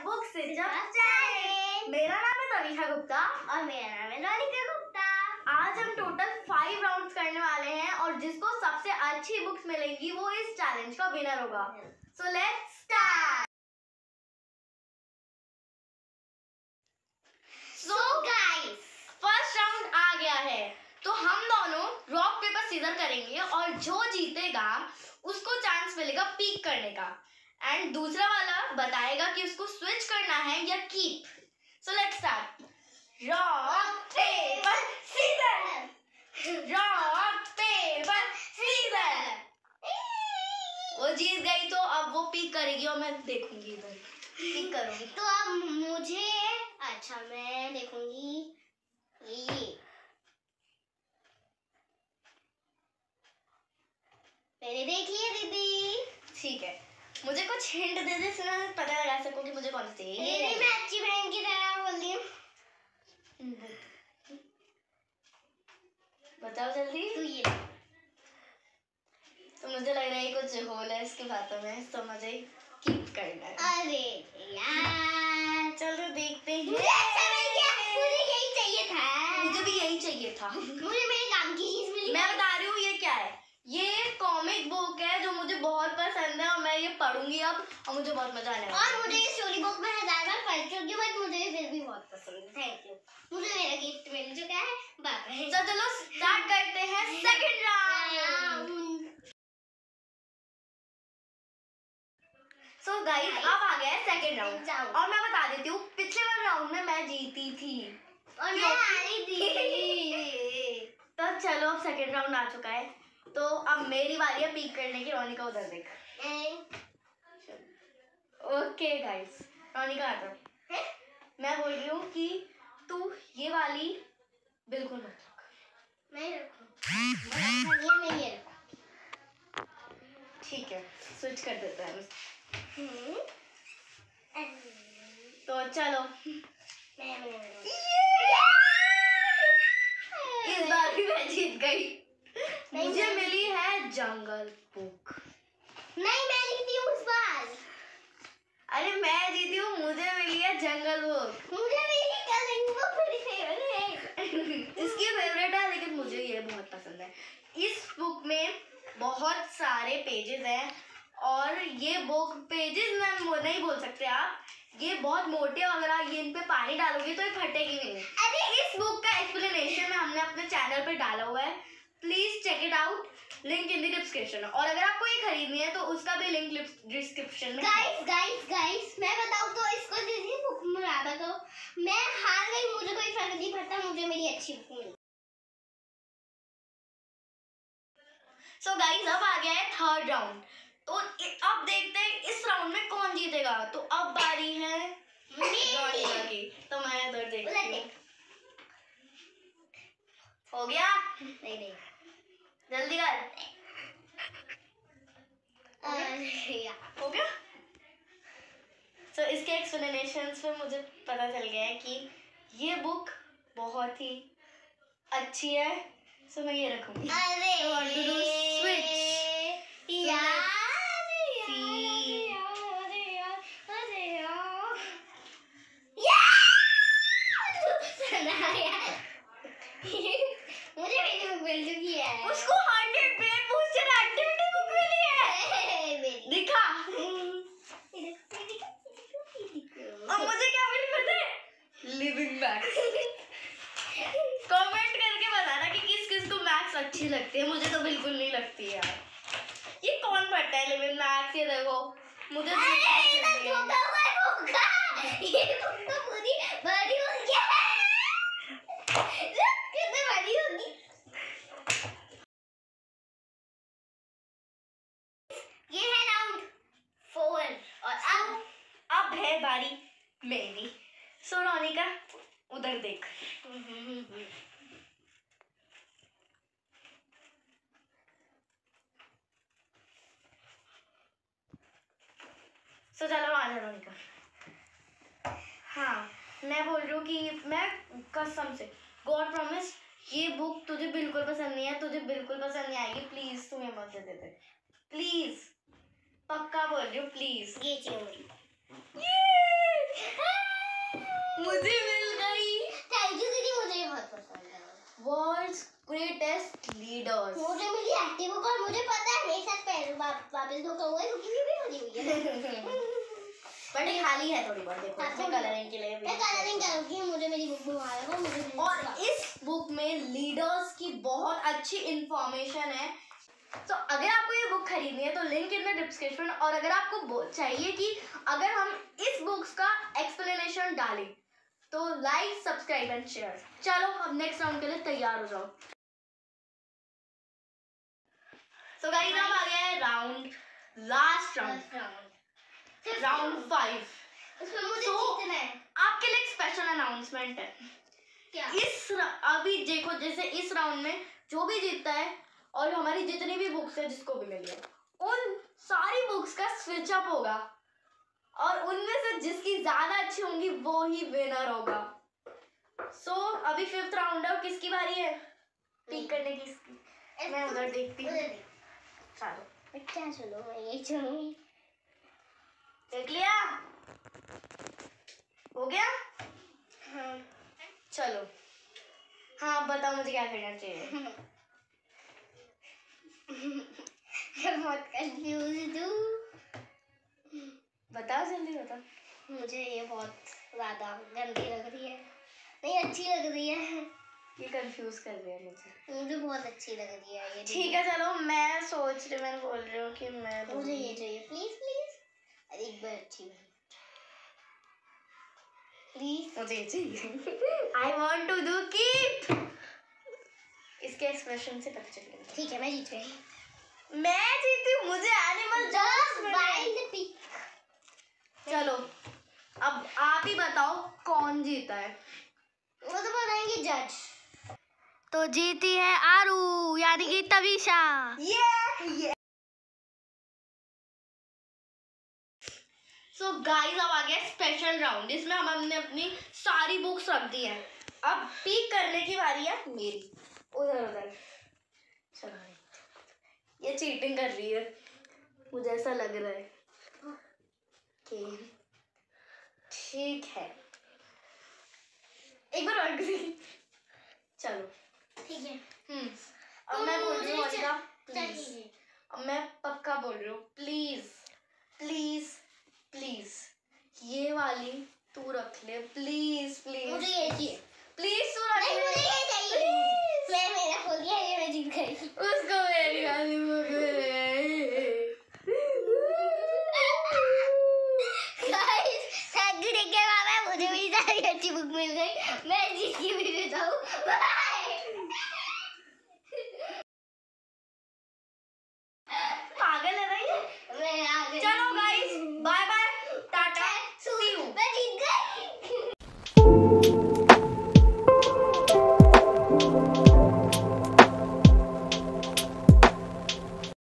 Book से challenge. मेरा नाम है तनिषा गुप्ता और मेरा नाम है रोनिका गुप्ता। आज हम टोटल 5 राउंड्स करने वाले हैं और जिसको सबसे अच्छी बुक्स मिलेंगी वो इस चैलेंज का विनर होगा। So let's start. So guys, first round आ गया है तो हम दोनों रॉक पेपर सीजर करेंगे और जो जीतेगा उसको चांस मिलेगा पीक करने का एंड दूसरा वाला बताएगा कि उसको स्विच करना है या keep. So let's start. Rock paper scissor, rock paper scissor. वो जीत गई तो अब वो पीक करेगी और मैं देखूंगी इधर पीक करूंगी। तो अब मुझे अच्छा मैं देखूंगी ये मैंने देख लिया दीदी। ठीक है, मुझे कुछ हिंट दे दे इसमें मैं पता लगा सकूं कि मुझे कौन सी चाहिए। ये मैं अच्छी बहन की तरह बोल रही हूँ। बताओ जल्दी। तो ये तो मुझे लग रहा है कुछ होल है इसकी बातों में तो मुझे कीप करना है। अरे यार चलो देखते हैं। मुझे अच्छा मिल गया, मुझे यही चाहिए था। मुझे भी यही चाहिए था। मुझे मेरे काम की चीज मिली। मैं बता रही हूँ ये क्या है। ये कॉमिक बुक है जो मुझे बहुत पसंद है और मैं ये पढ़ूंगी अब और मुझे बहुत मजा आने वाला है। और मुझे ये स्टोरी बुक में 1000 बार पढ़ चुकी हूँ बट मुझे फिर भी बहुत पसंद है। थैंक यू, मुझे मेरा गिफ्ट मिल चुका है। Bye bye. तो चलो स्टार्ट करते हैं सेकंड राउंड। सो गाइस अब आ गया है सेकंड राउंड और मैं बता देती हूँ पिछले वाले राउंड में मैं जीती थी और मैं हारी थी। तो चलो अब सेकंड राउंड आ चुका है तो अब मेरी बारी है पीक करने की। रोनिका उधर देख। ओके गाइस, रोनिका आ जाओ। मैं बोल रही हूँ कि तू ये वाली बिल्कुल मत रख। मैं रखूं ये नहीं रखूं। ठीक है, स्विच कर देते हैं। तो चलो इस बार भी मैं जीत गई। मुझे मिली है जंगल बुक। नहीं मैं जीती हूँ इस बार। अरे मैं जीती हूँ, मुझे मिली है जंगल बुक। मुझे मेरी कलरिंग बुक मेरी फेवरेट है। इसकी फेवरेट है लेकिन मुझे ये बहुत पसंद है। इस बुक में बहुत सारे पेजेस हैं और ये बुक पेजेस में नहीं बोल सकते आप, ये बहुत मोटे वगैरह, ये इन पे पानी डालोगे तो ये फटेगी नहीं। अरे इस बुक का एक्सप्लेनेशन हमने अपने चैनल पे डाला हुआ है, please check it out, link in the description. और अगर आपको ये खरीदनी है तो उसका भी लिंक डिस्क्रिप्शन में। गाइस मैं बताऊं तो इसको जिस बुक में आता तो मैं हार गई, मुझे कोई फर्क नहीं पड़ता, मुझे मेरी अच्छी बुक मिली। सो गाइस अब आ गया है थर्ड राउंड तो अब देखते हैं इस राउंड में कौन जीतेगा। तो अब बारी है रोनिका की, तो मैं इधर देखती हूँ। हो गया? नहीं जल्दी कर। हो गया? तो इसके एक्सप्लेनेशंस पे मुझे पता चल गया है कि ये बुक बहुत ही अच्छी है, सो मैं ये रखूंगी। मुझे मेरी बुक मिल चुकी है। उसको 100 पेज बूस्टर एक्टिविटी बुक मिली है। दिखा। और मुझे क्या मिली पता है? Living max. कमेंट करके बताना कि किस किस को मैक्स अच्छी लगती है। मुझे तो बिल्कुल नहीं लगती है यार। ये कौन पढ़ता है लिविंग मैक्स? ये देखो मुझे ये बुक तो पूरी बड़ी हो गया है। कितनी बड़ी होगी? ये है राउंड 4 और अब है बारी मेरी। सो रोनिका उधर देख। सो चलो आ जा रोनिका। हाँ मैं बोल रही हूँ कि मैं कसम से गॉड प्रॉमिस ये बुक तुझे बिल्कुल पसंद नहीं है, तुझे बिल्कुल पसंद नहीं आएगी। प्लीज तुम्हें मत दे दे, प्लीज पक्का बोल रही हूँ, प्लीज। ये चाहिए। मुझे मिल गई। थैंक यू दीदी, मुझे ये बहुत पसंद है। Worlds greatest leaders. मुझे मिली एक्टिव बुक और मुझे पता है मेरे साथ पहले वापस धोखा हुआ है क्योंकि ये भी भरी हुई है। बट ये खाली है थोड़ी बहुत, देखो इसमें कलरिंग के लिए भी। मैं कलरिंग करूंगी, मुझे मेरी बुक बुला लेगा मुझे। और इस बुक में लीडर्स की बहुत अच्छी इंफॉर्मेशन है। तो अगर आपको ये बुक खरीदनी है तो लिंक इन द डिस्क्रिप्शन। और अगर आपको चाहिए कि अगर हम इस बुक्स का एक्सप्लेनेशन डालें तो लाइक, सब्सक्राइब एंड शेयर। चलो अब नेक्स्ट राउंड के लिए तैयार हो जाओ। तो गाइस अब आ गया है राउंड, लास्ट राउंड 5। उसमें मुझे जीतना है। आपके लिए एक स्पेशल अनाउंसमेंट है। क्या? अभी देखो, जैसे इस राउंड में जो भी जीतता है और हमारी जितनी भी बुक्स है जिसको भी मिली है, उन सारी बुक्स का स्विच अप होगा और उनमें से जिसकी ज्यादा अच्छी होंगी वो ही विनर होगा। सो अभी 5th राउंड है। किसकी बारी है पिक करने की? इसकी मैं उधर देखती हूँ। चलो मैं क्या चलो, मैं यही चलूंगी। देख लिया? हो गया? हाँ। चलो हाँ, बताओ मुझे क्या करना चाहिए। मैं बहुत कंफ्यूज हूँ। बताओ जल्दी बताओ। मुझे ये बहुत ज्यादा गंदी लग रही है, नहीं अच्छी लग रही है। ये कंफ्यूज कर रही है मुझे बहुत अच्छी लग रही है ये। ठीक है चलो, मैं बोल रही हूँ कि मुझे ये चाहिए, प्लीज प्लीज। अरे एक बार अच्छी लगी प्लीज। मुझे ये चाहिए। I want to do keep. इसके एक्सप्रेशन से पता चलेगा। ठीक है, मैं जीत गई। मैं जीती हूँ, मुझे एनिमल जस्ट वाइल्ड पिक। चलो अब आप ही बताओ कौन जीता है। वो तो बताएंगे जज। तो जीती है आरू, यानी कि तविशा। ये सो गाइस अब आ गया स्पेशल राउंड। इसमें हमने अपनी सारी बुक्स रख दी हैं। अब पिक करने की बारी है मेरी। उधर चलो, ये चीटिंग कर रही है, मुझे ऐसा लग रहा है कि ठीक है। एक बार और चलो ठीक है। अब मैं बोल रही हूँ अनिका, प्लीज। अब मैं पक्का बोल रही हूँ, प्लीज प्लीज प्लीज ये वाली तू रख ले, प्लीज प्लीज। मुझे ये चाहिए, प्लीज तू रख ले। मुझे ये चाहिए। मैं मेरा हो गया, ये मैं जीत गई। उसको मेरी वाली बुक मुझे भी सारी अच्छी बुक मिल गई। मैं जीत की भी बताऊँ।